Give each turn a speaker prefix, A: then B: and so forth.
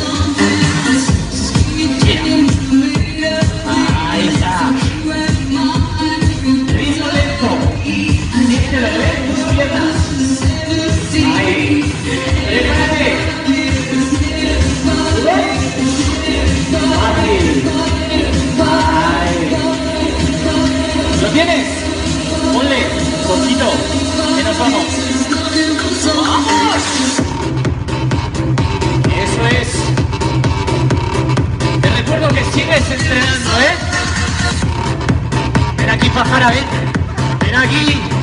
A: Ahí está. Ritmo lento. Siéntelo, ¿ves? Tus piernas. Ahí. Prepárate. Fácil. Ahí. ¿Lo tienes? Ponle. Poquito. Que nos vamos. ¡Vamos! Eso es. Te recuerdo que sigues entrenando, ¿eh? Ven aquí, pájara, ven. Ven aquí.